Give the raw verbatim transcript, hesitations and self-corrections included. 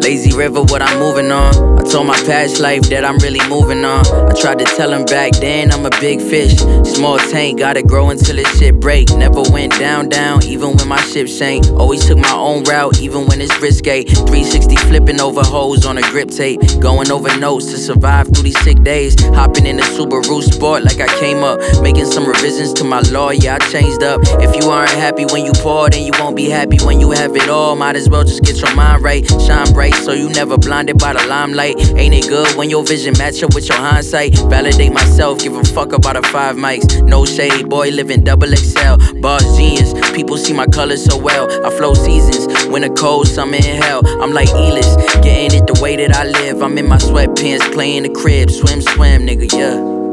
Lazy river, what I'm moving on. I told my past life that I'm really moving on. I tried to tell him back then I'm a big fish. Small tank, gotta grow until this shit break. Never went down, down, even when my ship sank. Always took my own route, even when it's risque. three sixty flipping over hoes on a grip tape. Going over notes to survive through these sick days. Hopping in the Subaru Sport like I came up. Making some revisions to my law, yeah, I changed up. If you aren't happy when you pour, then you won't be happy when you have it all. Might as well just get your mind right. Shine bright so you never blinded by the limelight. Ain't it good when your vision match up with your hindsight? Validate myself, give a fuck about the five mics. No shade, boy, living double X L. Boss genius, people see my colors so well. I flow seasons, winter cold, summer in hell. I'm like E-list, getting it the way that I live. I'm in my sweatpants, playing the crib, swim, swim, nigga, yeah.